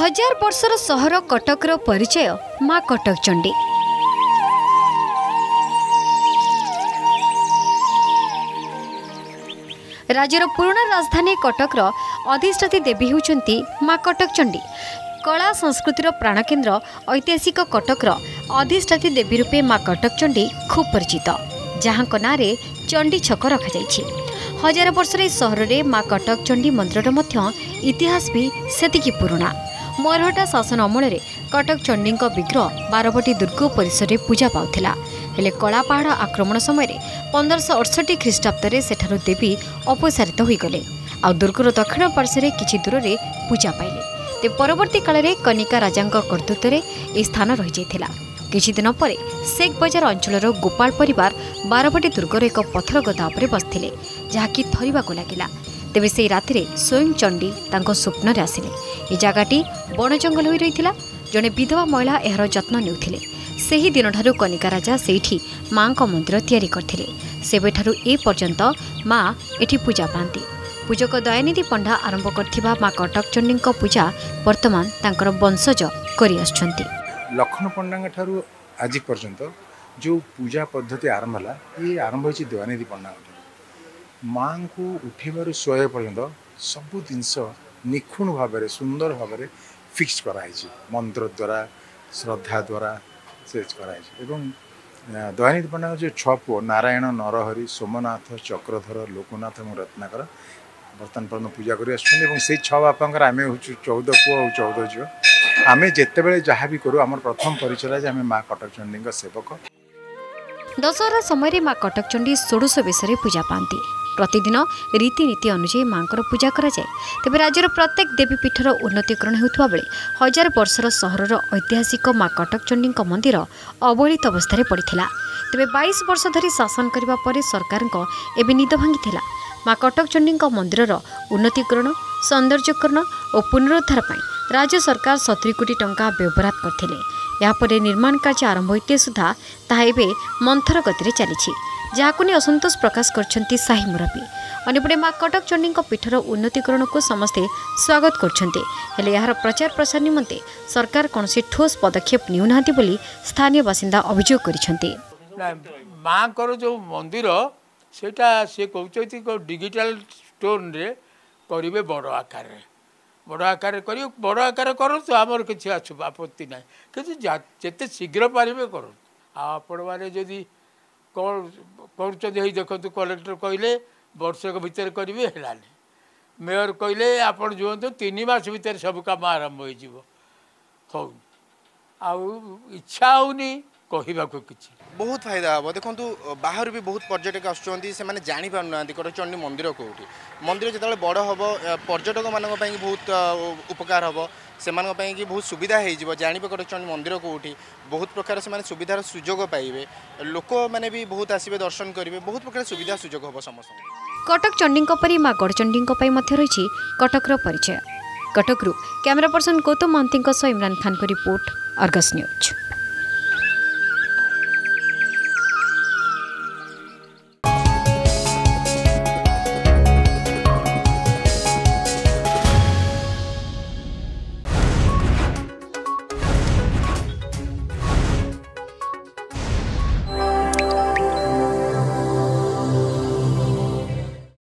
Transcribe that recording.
हजार वर्षर सहर कटकर परिचय माँ कटक चंडी। राज्यर पुराना राजधानी कटकर अधिष्ठात्री देवी होउछंती माँ कटक चंडी। कला संस्कृतिर प्राणकेन्द्र ऐतिहासिक कटकर अधिष्ठात्री देवी रूपे माँ कटक चंडी खूब परिचित, जहाँ नारे चंडी छक रखा। हजार वर्षर सहर में माँ कटक चंडी मंदिर इतिहास भी सेतिकी पुराना। मरहटा शासन अमल कटक चंडी विग्रह बारवाटी दुर्ग परिसर में पूजा पाउथिला। हेले कलापहाड़ आक्रमण समय 1568 ख्रीष्टाब्द सेठारु देवी अपसारित होईगले आ दुर्गर दक्षिण पार्श्व किछि दूर में पूजा पाइले। ते परवर्ती काल में कनिका राजा कर्तृत्व में यह स्थान रही जाइथिला। किछि दिन पर शेख बजार अंचल गोपाल परिवार बारवाटी दुर्गर एक पथर गदा पर बसथिले, जहाँकि थरिबाको लागिला। तेबे से राति स्वयं चंडी तांको स्वप्न आसिले। ए जगाटी बण जंगल होई रहिथिला। जड़े विधवा महिला एहार जत्न नेउथिले। सेही दिन ठारू कनिका राजा सेठी माँ को मंदिर तैयारी करथिले। सेबेठारू ए पर्यंत माँ एठी पूजा पाती। पूजक दयानिधि पंडा आरंभ करथिबा माँ कटक चंडी पूजा वर्तमान तांकर वंशज करि आछंती। लखन पंडा ठारू आज पर्यंत जो पूजा पद्धति आरंभ है ये आरंभ होइछि दयानिधि पंडा। माँ को उठेबार शोया पर्यंत सबु जिनस निखुण भाव सुंदर भाव फिक्स कराई मंत्र द्वारा श्रद्धा द्वारा से कराई। दयानिधि पंडा जो छ पुओ नारायण नरहरि सोमनाथ चक्रधर लोकनाथ और रत्नाकर बर्तमान पर्यटन पूजा कर छ बापा आम हूँ 14 पुओ और 14 झील। आम जिते जहाँ भी करूँ आम प्रथम परिचय आम माँ कटक चंडी सेवक। दशहरा समय माँ कटक चंडी 16 बेशरे पूजा पाती। प्रतिदिन रीतिनीति अनुसार माँ पूजा कराए। तेज राज्यर प्रत्येक देवीपीठर उन्नतीकरण होता बेले हजार वर्षर सहरर ऐतिहासिक माँ कटक चंडी मंदिर अवहेलित अवस्था पड़ता। तेज 22 वर्ष धरी शासन करने पर सरकार एवं निद भांगी। माँ कटक चंडी मंदिर उन्नतीकरण सौंदर्यकरण और पुनरुद्धार पर राज्य सरकार 70 कोटी टंका व्यवहार करते। यापर निर्माण कार्य आरंभ होते सुधा ताहा एबे मंथर गति चली, जहां नहीं असंतोष प्रकाश करछंती साही मुरबी। अन्यपटे माँ कटक चंडी पीठर उन्नतीकरण को समस्ते स्वागत करछंती। हेले यार प्रचार प्रसार निमंते सरकार कौन ठोस पदक्षेप निउनाहांती बोली स्थानीय बासिंदा अभियोग करिछंती। माँ को जो मंदिर सेटा से कहते डिजिटल स्टोन रे करेंगे बड़ आकार बड़ आकार करूँ आमर किसी आपत्ति ना कि जिते शीघ्र पारे करूँ। आपण मैंने जदि कौन कर देखो कलेक्टर कहले वर्षक भितर करेंगे है, मेयर कहले आप जो 3 मास भितर सब कम आरंभ हो इच्छा होनी कहवा किसी बहुत फायदा हम। देखो बाहर भी बहुत पर्यटक आसुँच से जानी पार ना कटक चंडी मंदिर कौटी मंदिर जो बड़ हम पर्यटक मान बहुत उपकार हम से बहुत सुविधा हो जानिबे कटक चंडी मंदिर कौटी बहुत प्रकार से सुविधार सुजोग पाइबे लोक मैंने भी बहुत आसबे दर्शन करेंगे बहुत प्रकार सुविधा सुजोग हम समस्त। कटक चंडी परी माँ गढ़चंडी रही कटकर परिचय। कटकरू कैमरा पर्सन गौतम महांती इमरान खान को रिपोर्ट, अर्गस न्यूज।